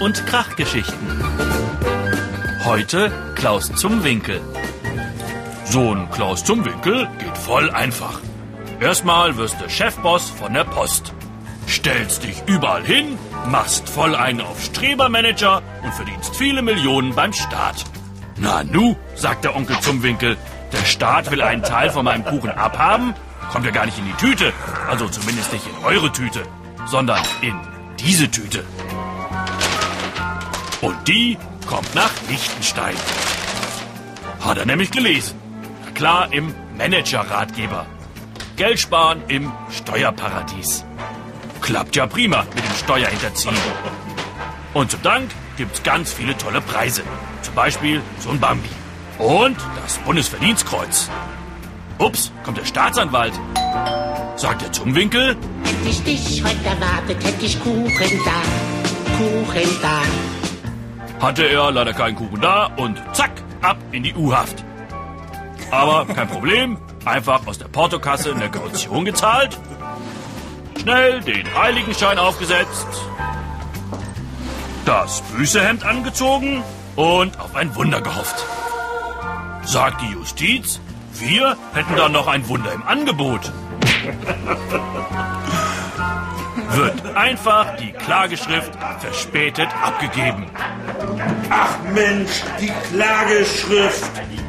und Krachgeschichten. Heute Klaus Zumwinkel. So ein Klaus Zumwinkel geht voll einfach. Erstmal wirst du Chefboss von der Post. Stellst dich überall hin, machst voll einen auf Strebermanager und verdienst viele Millionen beim Staat. Na nu, sagt der Onkel Zumwinkel, der Staat will einen Teil von meinem Kuchen abhaben, kommt ja gar nicht in die Tüte, also zumindest nicht in eure Tüte, sondern in diese Tüte. Und die kommt nach Liechtenstein. Hat er nämlich gelesen. Na klar, im Manager-Ratgeber. Geld sparen im Steuerparadies. Klappt ja prima mit dem Steuerhinterziehen. Und zum Dank gibt's ganz viele tolle Preise. Zum Beispiel so ein Bambi. Und das Bundesverdienstkreuz. Ups, kommt der Staatsanwalt. Sagt der Zumwinkel: Hätte ich dich heute erwartet, hätte ich Kuchen da, Kuchen da. Hatte er leider keinen Kuchen da und zack, ab in die U-Haft. Aber kein Problem, einfach aus der Portokasse eine Kaution gezahlt, schnell den Heiligenschein aufgesetzt, das Büßehemd angezogen und auf ein Wunder gehofft. Sagt die Justiz, wir hätten da noch ein Wunder im Angebot. Wird einfach die Klageschrift verspätet abgegeben. Ach Mensch, die Klageschrift.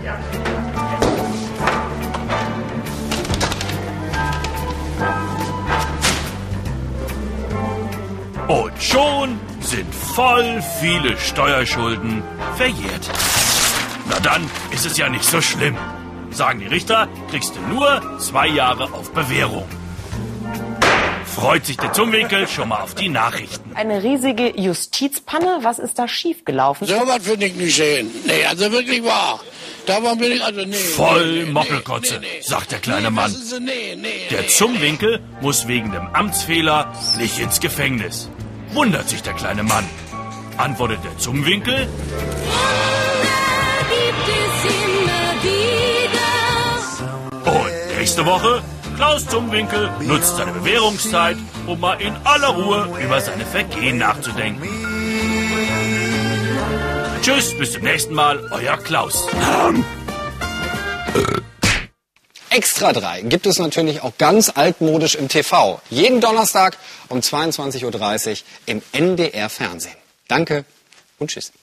Und schon sind voll viele Steuerschulden verjährt. Na dann ist es ja nicht so schlimm. Sagen die Richter, kriegst du nur 2 Jahre auf Bewährung. Freut sich der Zumwinkel schon mal auf die Nachrichten. Eine riesige Justizpanne, was ist da schiefgelaufen? So was finde ich nicht sehen. Nee, also wirklich wahr. Davon bin ich, also nee. Voll Moppelkotze, sagt der kleine Mann. Der Zumwinkel muss wegen dem Amtsfehler nicht ins Gefängnis. Wundert sich der kleine Mann. Antwortet der Zumwinkel: Und nächste Woche, Klaus Zumwinkel nutzt seine Bewährungszeit, um mal in aller Ruhe über seine Vergehen nachzudenken. Tschüss, bis zum nächsten Mal, euer Klaus. Extra 3 gibt es natürlich auch ganz altmodisch im TV. Jeden Donnerstag um 22:30 Uhr im NDR Fernsehen. Danke und tschüss.